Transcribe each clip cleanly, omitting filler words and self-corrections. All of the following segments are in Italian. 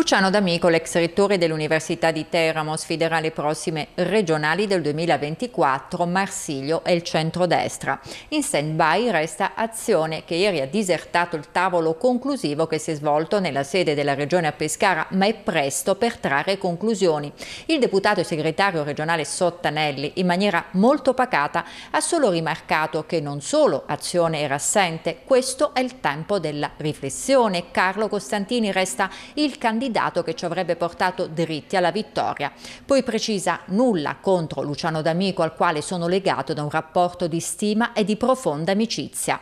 Luciano D'Amico, l'ex rettore dell'Università di Teramo, sfiderà le prossime regionali del 2024 Marsilio e il centrodestra. In stand-by resta Azione, che ieri ha disertato il tavolo conclusivo che si è svolto nella sede della Regione a Pescara, ma è presto per trarre conclusioni. Il deputato e segretario regionale Sottanelli, in maniera molto pacata, ha solo rimarcato che non solo Azione era assente, questo è il tempo della riflessione. Carlo Costantini resta il candidato che ci avrebbe portato dritti alla vittoria. Poi precisa nulla contro Luciano D'Amico, al quale sono legato da un rapporto di stima e di profonda amicizia.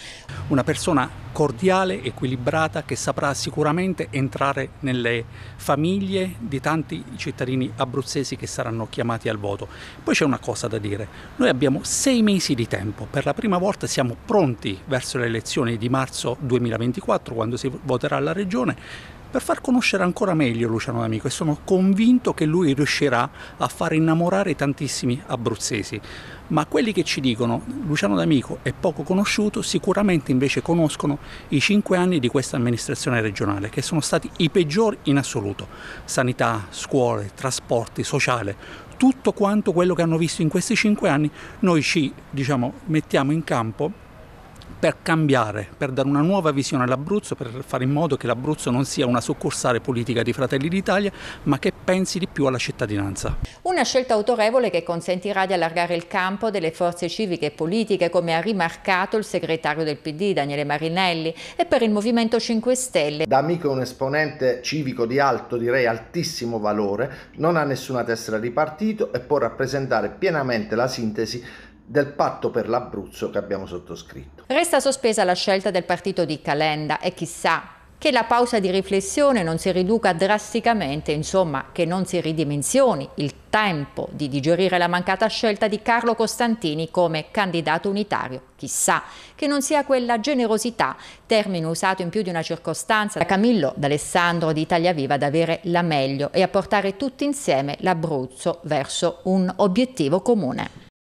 Una persona cordiale, equilibrata, che saprà sicuramente entrare nelle famiglie di tanti cittadini abruzzesi che saranno chiamati al voto. Poi c'è una cosa da dire: noi abbiamo 6 mesi di tempo, per la prima volta siamo pronti verso le elezioni di marzo 2024, quando si voterà alla Regione, per far conoscere ancora meglio Luciano D'Amico, e sono convinto che lui riuscirà a far innamorare tantissimi abruzzesi. Ma quelli che ci dicono Luciano D'Amico è poco conosciuto, sicuramente invece conoscono i 5 anni di questa amministrazione regionale, che sono stati i peggiori in assoluto. Sanità, scuole, trasporti, sociale, tutto quanto quello che hanno visto in questi 5 anni noi ci mettiamo in campo per cambiare, per dare una nuova visione all'Abruzzo, per fare in modo che l'Abruzzo non sia una succursale politica di Fratelli d'Italia, ma che pensi di più alla cittadinanza. Una scelta autorevole che consentirà di allargare il campo delle forze civiche e politiche, come ha rimarcato il segretario del PD Daniele Marinelli, e per il Movimento 5 Stelle. D'Amico è un esponente civico di alto, direi altissimo valore, non ha nessuna tessera di partito e può rappresentare pienamente la sintesi del patto per l'Abruzzo che abbiamo sottoscritto. Resta sospesa la scelta del partito di Calenda e chissà che la pausa di riflessione non si riduca drasticamente, insomma che non si ridimensioni il tempo di digerire la mancata scelta di Carlo Costantini come candidato unitario. Chissà che non sia quella generosità, termine usato in più di una circostanza da Camillo D'Alessandro di Italia Viva, ad avere la meglio e a portare tutti insieme l'Abruzzo verso un obiettivo comune.